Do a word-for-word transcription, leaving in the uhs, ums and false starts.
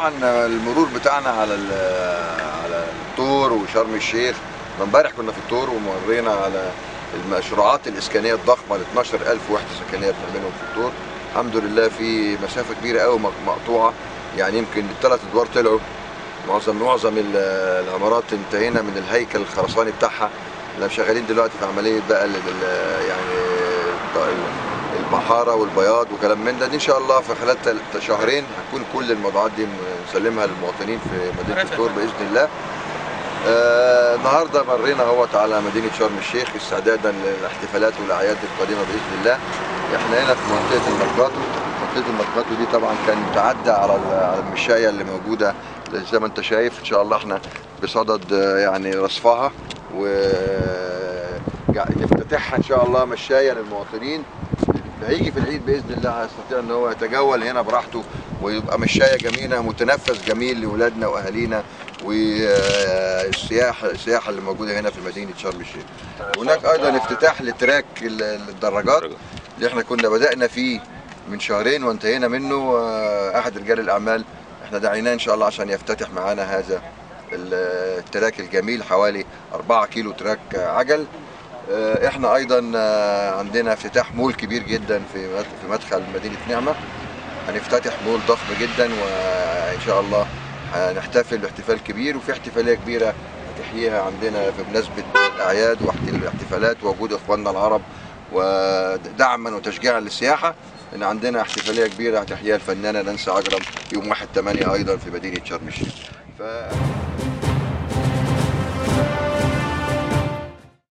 طبعا المرور بتاعنا على على الطور وشرم الشيخ. امبارح كنا في الطور ومرينا على المشروعات الاسكانيه الضخمه ال اتناشر ألف وحده سكنيه بنعملهم في الطور. الحمد لله في مسافه كبيره قوي مقطوعه، يعني يمكن الثلاث ادوار طلعوا. معظم معظم العمارات انتهينا من الهيكل الخرساني بتاعها. احنا شغالين دلوقتي في عمليه بقى يعني المحاره والبياض وكلام من ده. ان شاء الله في خلال شهرين هتكون كل الموضوعات دي نسلمها للمواطنين في مدينه الطور باذن الله. آه النهارده مرينا اهوت على مدينه شرم الشيخ استعدادا للاحتفالات والاعياد القادمه باذن الله. احنا هنا في منطقه المركاتو. منطقه المركاتو دي طبعا كان متعدى على على المشايه اللي موجوده زي ما انت شايف. ان شاء الله احنا بصدد يعني رصفها ونفتتحها ان شاء الله مشايه للمواطنين. اللي هيجي في العيد باذن الله هيستطيع ان هو يتجول هنا براحته ويبقى مشايه جميله، متنفس جميل لاولادنا واهالينا والسياحه السياحه اللي موجوده هنا في مدينه شرم الشيخ. هناك ايضا افتتاح لتراك الدراجات اللي احنا كنا بدانا فيه من شهرين وانتهينا منه. احد رجال الاعمال احنا دعيناه ان شاء الله عشان يفتتح معانا هذا التراك الجميل، حوالي أربعة كيلو تراك عجل. احنا ايضا عندنا افتتاح مول كبير جدا في في مدخل مدينه نعمه. هنفتتح مول ضخم جدا وان شاء الله هنحتفل باحتفال كبير، وفي احتفاليه كبيره هتحييها عندنا في مناسبه الاعياد والاحتفالات ووجود اخواننا العرب ودعما وتشجيعا للسياحه. ان عندنا احتفاليه كبيره هتحييها الفنانه نانسي عجرم يوم واحد تمانية ايضا في مدينه شرم الشيخ. ف